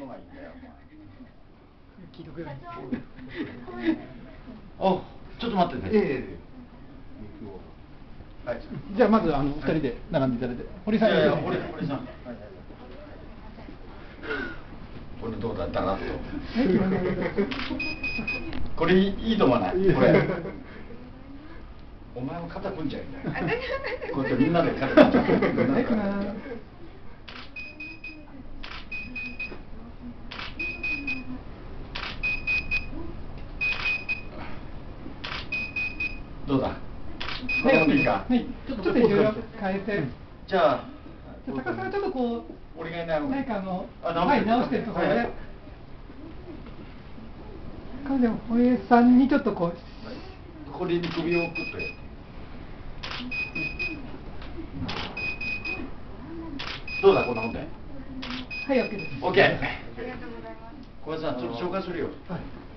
がいいんだよ。 聞いとくよ。 お、ちょっと待ってね。はい。 じゃあまず二人で並んでいただいて、堀さん。 堀さん。これどうだったなと。これいいと思わない。これ。お前も肩組んじゃうんだよ。こうやってみんなで肩組んじゃう。どうだ。これもいいか。 はい。ちょっといろいろ変えて。 じゃあ。 高さがちょっとこう。 俺がいない方がいい。 はい、直してるところで。でも堀さんにちょっとこう。 これに首を置くと。どうだこんなもんで。 はい、OK です。 OK。小林さん、ちょっと紹介するよ。 はい。